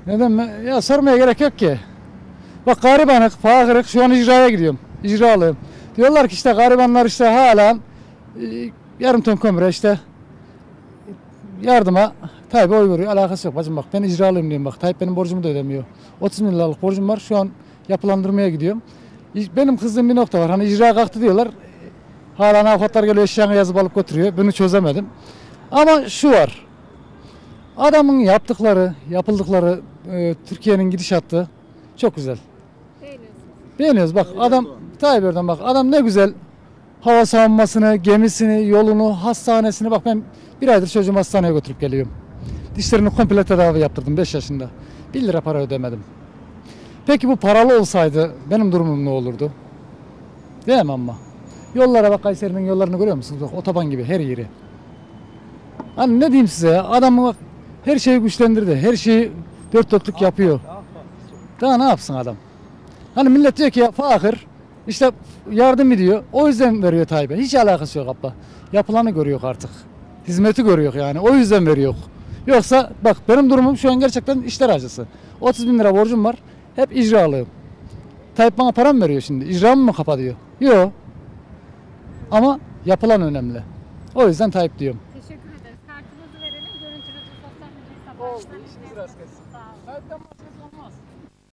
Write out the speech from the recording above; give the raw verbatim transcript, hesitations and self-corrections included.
Neden mi? Ya sormaya gerek yok ki. Bak garibanık, fakirlik, şu an icraya gidiyorum. İcralıyım. Diyorlar ki işte garibanlar işte hala e, yarım ton kömüre işte yardıma Tayyip'e oy veriyor. Alakası yok bacım, bak ben icralıyım diyorum, bak Tayyip benim borcumu da ödemiyor. otuz bin liralık borcum var, şu an yapılandırmaya gidiyorum. Benim kızdığım bir nokta var, hani icra kalktı diyorlar. Hala avukatlar geliyor, eşyanı yazıp alıp götürüyor. Bunu çözemedim. Ama şu var. Adamın yaptıkları, yapıldıkları, e, Türkiye'nin gidişatı çok güzel. Beğeniyorsunuz. Beğeniyoruz bak adam, Tayyip Erdoğan bak adam ne güzel hava savunmasını, gemisini, yolunu, hastanesini, bak ben bir aydır çocuğumu hastaneye götürüp geliyorum. Dişlerini komple tedavi yaptırdım beş yaşında. bir lira para ödemedim. Peki bu paralı olsaydı benim durumum ne olurdu? Değil mi ama? Yollara bak, Kayseri'nin yollarını görüyor musunuz? Bak otoban gibi her yeri. Hani ne diyeyim size ya, adamı bak her şeyi güçlendirdi. Her şeyi dört dörtlük yapıyor. Daha ne yapsın adam? Hani millet diyor ki ya fakir, işte yardım ediyor. O yüzden veriyor Tayyip'e. Hiç alakası yok abla. Yapılanı görüyor artık. Hizmeti görüyor yani. O yüzden veriyor. Yoksa bak benim durumum şu an gerçekten işler acısı. otuz bin lira borcum var. Hep icralıyım. Tayyip bana para mı veriyor şimdi? İcramı mı kapatıyor? Yok. Ama yapılan önemli. O yüzden Tayyip diyorum. Teşekkür ederiz. Kartınızı verelim. Görüntünüzü sosyal medya hesaplarınızdan Oldu, işiniz rast gelsin. Sağ olun.